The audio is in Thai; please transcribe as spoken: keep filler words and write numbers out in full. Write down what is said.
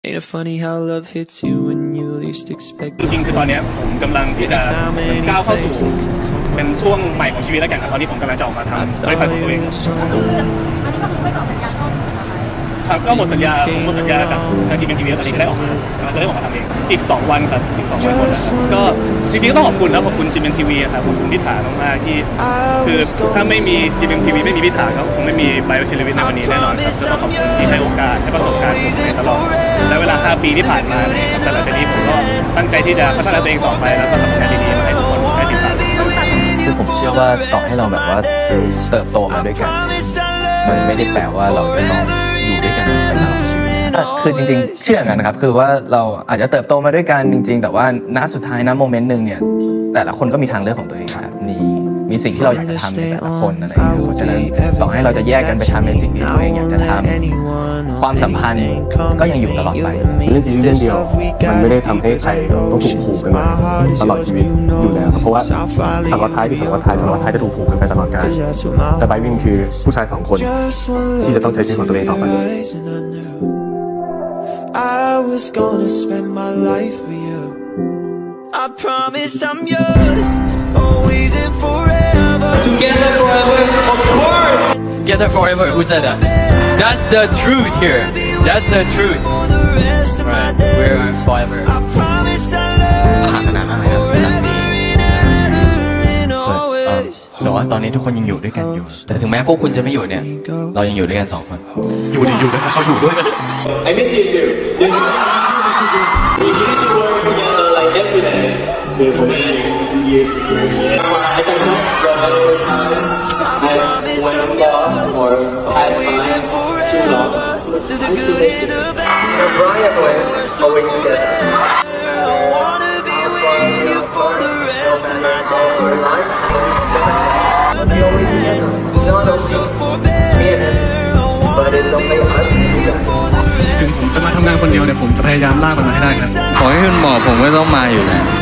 Ain't it funny how love hits you when you least expect it จริงๆคือตอนนี้ผมกำลังที่จะก้าวเข้าสู่เป็นช่วงใหม่ของชีวิตแล้วกันตอนนี้ผมกำลังจะออกมาทำบริษัทของตัวเองครับก็หมดสัญญาหมดสัญญากับทางจีเอ็มทีวีตอนนี้ก็ได้ออกมาจะได้ออกมาทำเองอีกสองวันครับอีกสองวันหมดแล้วก็จริงๆต้องขอบคุณนะขอบคุณจีเอ็มทีวีครับขอบคุณพิธามากๆที่คือถ้าไม่มีจีเอ็มทีวีไม่มีพิธาก็คงไม่มีไบโอชีวิตในวันนี้แน่นอนครับก็ต้องขอบคุณที่ให้โอกาสให้ประสบการณ์ผมตลอดและเวลาห้าปีที่ผ่านมาแต่หลังจากนี้ผมก็ตั้งใจที่จะพัฒนาตัวเองต่อไปแล้วก็ทำงานดีๆมาให้ทุกคนได้ติดตามคือผมเชื่อว่าต่อให้เราแบบว่าเติบโตมาด้วยกันมันไม่ได้แปลว่าเราจะต้องอยู่ด้วยกันไปตลอดชีวิตคือจริงๆเชื่อกันนะครับคือว่าเราอาจจะเติบโตมาด้วยกันจริงๆแต่ว่าณสุดท้ายณโมเมนต์หนึ่งเนี่ยแต่ละคนก็มีทางเลือกของตัวเองครับมีมีสิ่งที่เราอยากจะทำในแต่ละคนอะไรอย่างเงี้ยเพราะฉะนั้นต่อให้เราจะแยกกันไปทำในสิ่งที่ตัวเองอยากจะทำความสัมพันธ์ก็ยังอยู่ตลอดไปเรื่องชีวิตเรื่องเดียวมันไม่ได้ทำให้ใครต้องถูกผูกกันมาตลอดชีวิตอยู่แล้วเพราะว่าสังวัตท้ายที่สังวัตท้ายสังวัตท้ายจะถูกผูกกันไปตลอดกาลแต่ไบวิ่งคือผู้ชายสองคนที่จะต้องใช้ชีวิตของตัวเองต่อไป I was gonna spend my life with you. I promise I'm yours, always and forever. Together forever, of course. Together forever. Who said that? That's the truth here. That's the truth. Right. We're forever. ผ่านมานานมากเลยครับแต่ว่าตอนนี้ทุกคนยังอยู่ด้วยกันอยู่แต่ถึงแม้พวกคุณจะไม่อยู่เนี่ยเรายังอยู่ด้วยกันสองคนอยู่ดีอยู่เลยเขาอยู่ด้วย I miss you too. We need to work together like every day. For many years, I can hope that our time has went far or has passed too long. We're right away, always together. I wanna be with you for the rest of my days. We always together. Not only me and him, but it's only us together. ถึงผมจะมาทำงานคนเดียวเนี่ยผมจะพยายามลากมันมาให้ได้ครับขอให้คุณหมอผมก็ต้องมาอยู่แล้ว